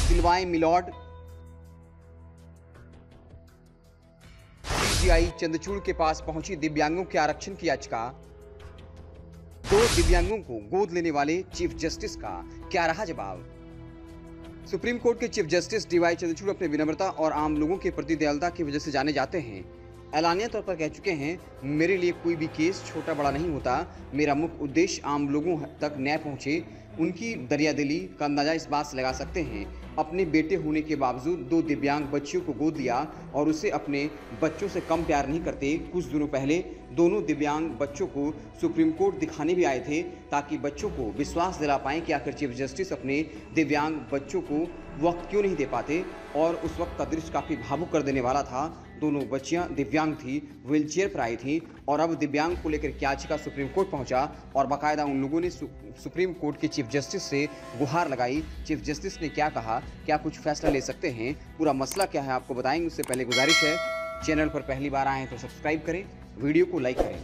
दिलवाएं milord. CGI Chandrachud के पास पहुंची दिव्यांगों के आरक्षण की याचिका। 2 दिव्यांगों को गोद लेने वाले चीफ जस्टिस का क्या रहा जवाब। सुप्रीम कोर्ट के चीफ जस्टिस डीवाई चंद्रचूड़ अपने विनम्रता और आम लोगों के प्रति दयालुता की वजह से जाने जाते हैं। ऐलानिया तौर पर कह चुके हैं, मेरे लिए कोई भी केस छोटा बड़ा नहीं होता। मेरा मुख्य उद्देश्य आम लोगों तक न्याय पहुंचे। उनकी दरियादिली का अंदाजा इस बात से लगा सकते हैं। अपने बेटे होने के बावजूद 2 दिव्यांग बच्चियों को गोद लिया और उसे अपने बच्चों से कम प्यार नहीं करते। कुछ दिनों पहले दोनों दिव्यांग बच्चों को सुप्रीम कोर्ट दिखाने भी आए थे ताकि बच्चों को विश्वास दिला पाएं कि आखिर चीफ जस्टिस अपने दिव्यांग बच्चों को वक्त क्यों नहीं दे पाते। और उस वक्त का दृश्य काफ़ी भावुक कर देने वाला था। दोनों बच्चियां दिव्यांग थी, व्हीलचेयर पर आई थी और अब दिव्यांग को लेकर याचिका सुप्रीम कोर्ट पहुंचा और बाकायदा उन लोगों ने सुप्रीम कोर्ट के चीफ जस्टिस से गुहार लगाई। चीफ जस्टिस ने क्या कहा, क्या कुछ फैसला ले सकते हैं, पूरा मसला क्या है आपको बताएंगे। उससे पहले गुजारिश है, चैनल पर पहली बार आए हैं तो सब्सक्राइब करें, वीडियो को लाइक करें।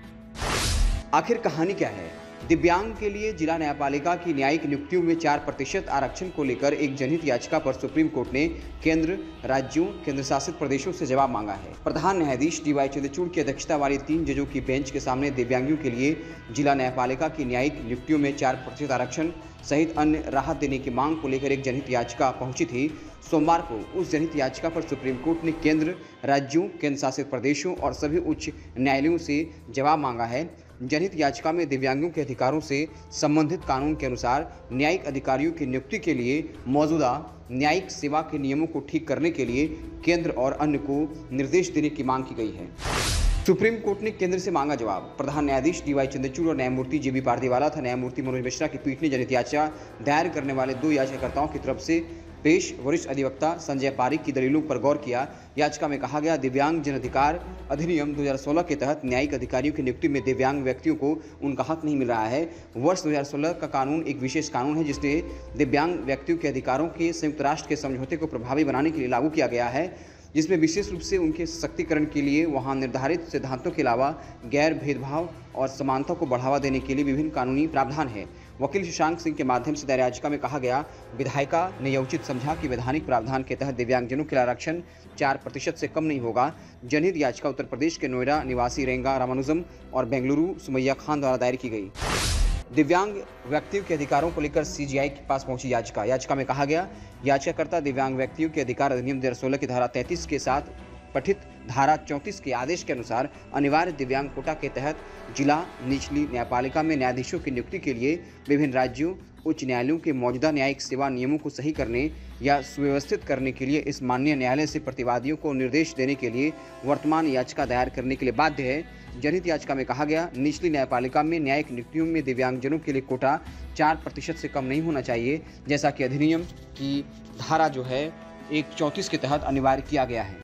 आखिर कहानी क्या है। दिव्यांग के लिए जिला न्यायपालिका की न्यायिक नियुक्तियों में 4% आरक्षण को लेकर एक जनहित याचिका पर सुप्रीम कोर्ट ने केंद्र, राज्यों, केंद्र शासित प्रदेशों से जवाब मांगा है। प्रधान न्यायाधीश डीवाई चंद्रचूड़ की अध्यक्षता वाली 3 जजों की बेंच के सामने दिव्यांगों के लिए जिला न्यायपालिका की न्यायिक नियुक्तियों में 4% आरक्षण सहित अन्य राहत देने की मांग को लेकर एक जनहित याचिका पहुंची थी। सोमवार को उस जनहित याचिका पर सुप्रीम कोर्ट ने केंद्र, राज्यों, केंद्र शासित प्रदेशों और सभी उच्च न्यायालयों से जवाब मांगा है। जनहित याचिका में दिव्यांगों के अधिकारों से संबंधित कानून के अनुसार न्यायिक अधिकारियों की नियुक्ति के लिए मौजूदा न्यायिक सेवा के नियमों को ठीक करने के लिए केंद्र और अन्य को निर्देश देने की मांग की गई है। सुप्रीम कोर्ट ने केंद्र से मांगा जवाब। प्रधान न्यायाधीश डीवाई चंद्रचूड़ और न्यायमूर्ति जेबी पारदीवाला तथा न्यायमूर्ति मनोज मिश्रा की पीठ ने जनहित याचिका दायर करने वाले 2 याचिकाकर्ताओं की तरफ से पेश वरिष्ठ अधिवक्ता संजय पारीक की दलीलों पर गौर किया। याचिका में कहा गया, दिव्यांग जन अधिकार अधिनियम 2016 के तहत न्यायिक अधिकारियों की नियुक्ति में दिव्यांग व्यक्तियों को उनका हक नहीं मिल रहा है। वर्ष 2016 का कानून एक विशेष कानून है जिसने दिव्यांग व्यक्तियों के अधिकारों के संयुक्त राष्ट्र के समझौते को प्रभावी बनाने के लिए लागू किया गया है, जिसमें विशेष रूप से उनके सशक्तिकरण के लिए वहां निर्धारित सिद्धांतों के अलावा गैर भेदभाव और समानता को बढ़ावा देने के लिए विभिन्न कानूनी प्रावधान है। वकील शशांक सिंह के माध्यम से दायर याचिका में कहा गया, विधायिका ने यह उचित समझा कि वैधानिक प्रावधान के तहत दिव्यांगजनों के लिए आरक्षण 4% से कम नहीं होगा। जनहित याचिका उत्तर प्रदेश के नोएडा निवासी रेंगा रामानुजम और बेंगलुरु सुमैया खान द्वारा दायर की गई। दिव्यांग व्यक्तियों के अधिकारों को लेकर सीजीआई के पास पहुंची याचिका में कहा गया, याचिकाकर्ता दिव्यांग व्यक्तियों के अधिकार अधिनियम 2016 की धारा 33 के साथ पठित धारा 34 के आदेश के अनुसार अनिवार्य दिव्यांग कोटा के तहत जिला निचली न्यायपालिका में न्यायाधीशों की नियुक्ति के लिए विभिन्न राज्यों, उच्च न्यायालयों के मौजूदा न्यायिक सेवा नियमों को सही करने या सुव्यवस्थित करने के लिए इस माननीय न्यायालय से प्रतिवादियों को निर्देश देने के लिए वर्तमान याचिका दायर करने के लिए बाध्य है। जनहित याचिका में कहा गया, निचली न्यायपालिका में न्यायिक नियुक्तियों में दिव्यांगजनों के लिए कोटा 4% से कम नहीं होना चाहिए, जैसा कि अधिनियम की धारा जो है 134 के तहत अनिवार्य किया गया है।